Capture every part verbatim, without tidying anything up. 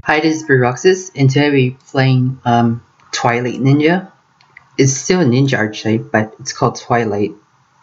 Hi, this is Roxas, and today we're playing um, Twilight Ninja. It's still a ninja archetype, but it's called Twilight.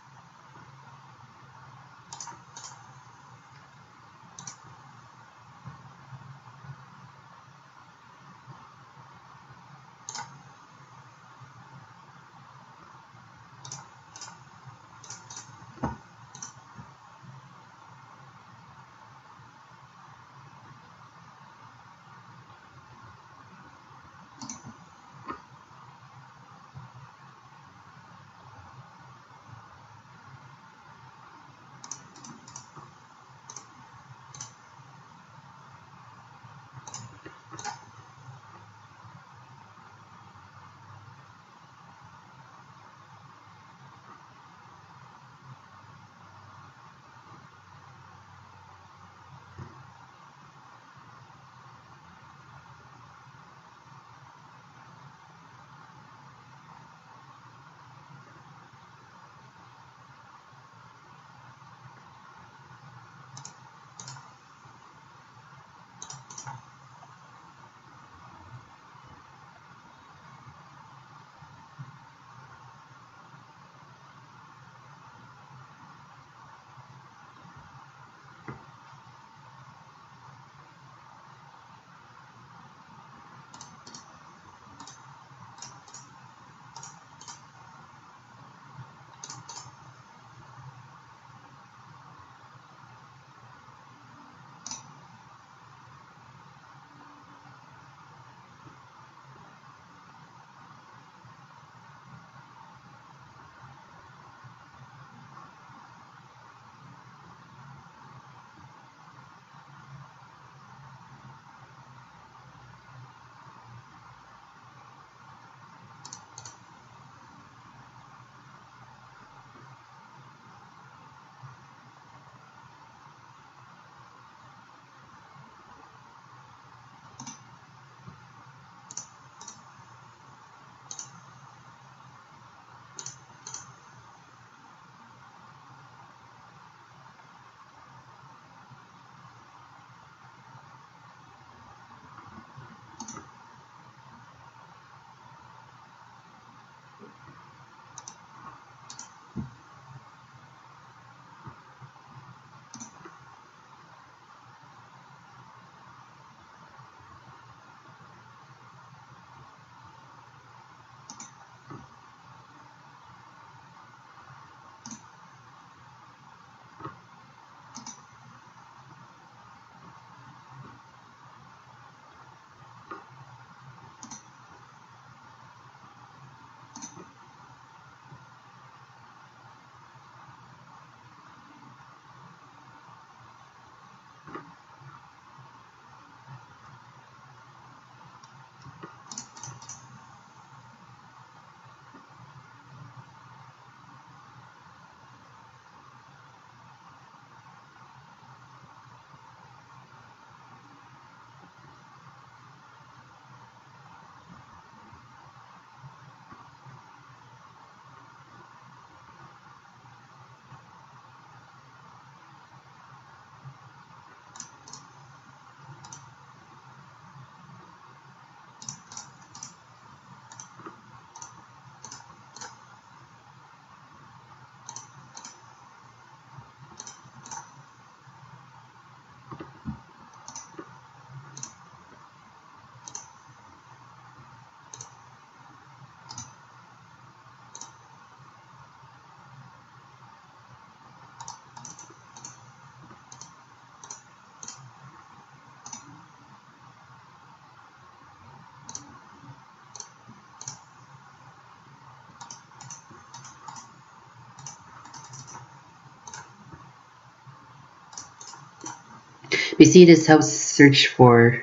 Basically, this helps search for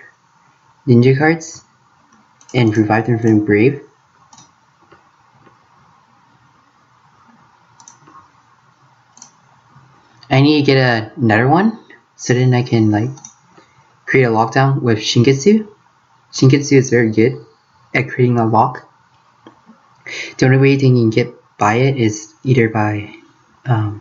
ninja cards and revive them from Brave. I need to get a, another one so then I can like create a lockdown with Shinketsu. Shinketsu is very good at creating a lock. The only way you can get by it is either by um,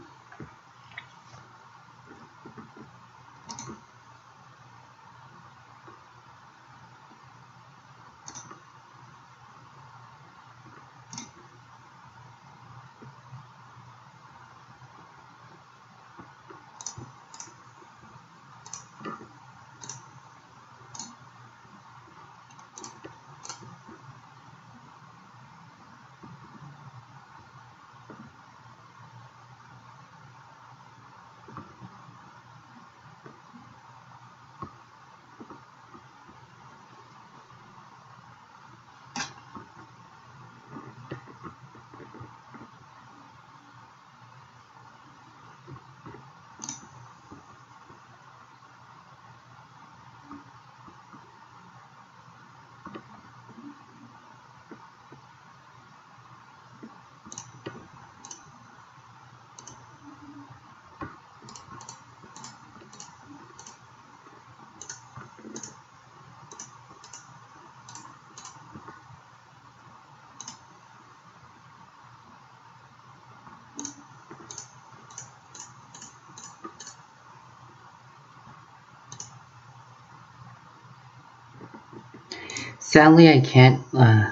Sadly, I can't. Uh,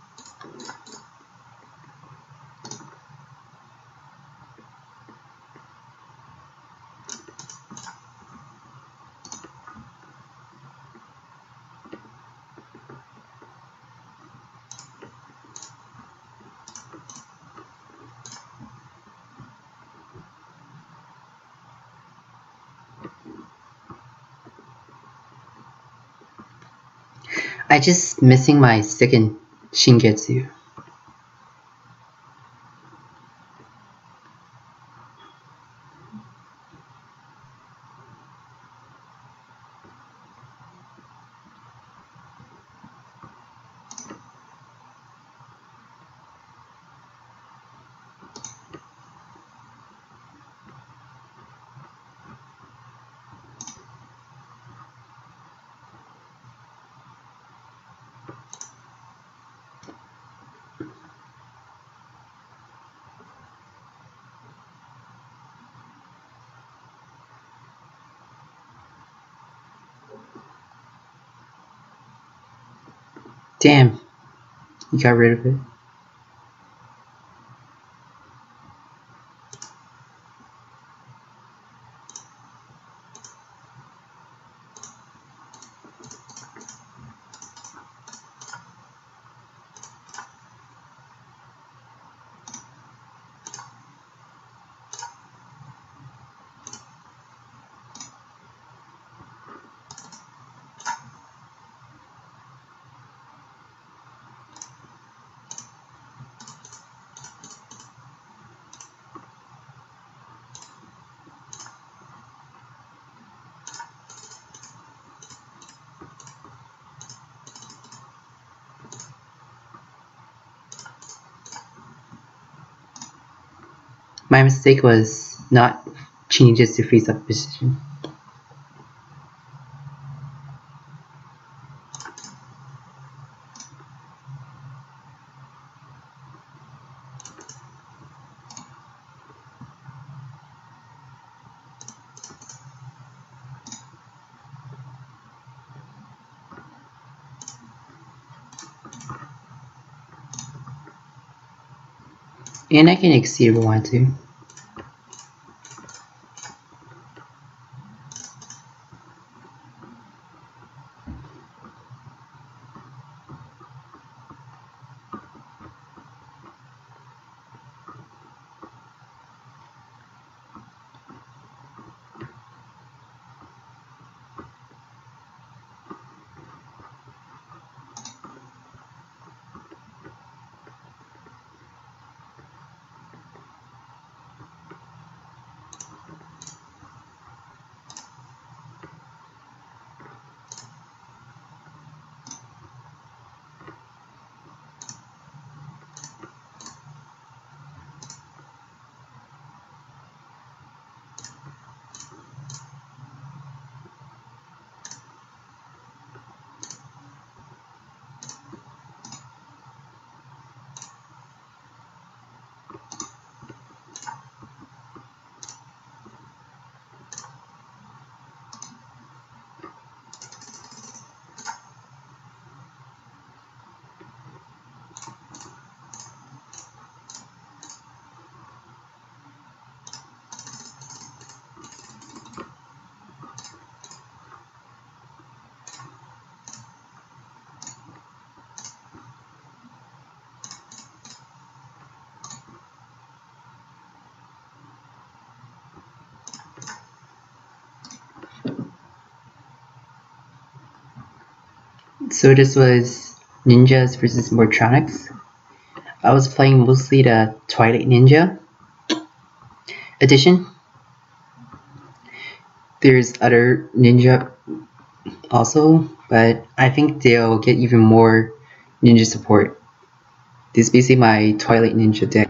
I just missing my second Shingetsu. Damn, you got rid of it. My mistake was not changing this to face up position. And I can exceed if I want to. So this was Ninjas versus Mortronics. I was playing mostly the Twilight Ninja edition. There's other ninja also, but I think they'll get even more ninja support. This is basically my Twilight Ninja deck.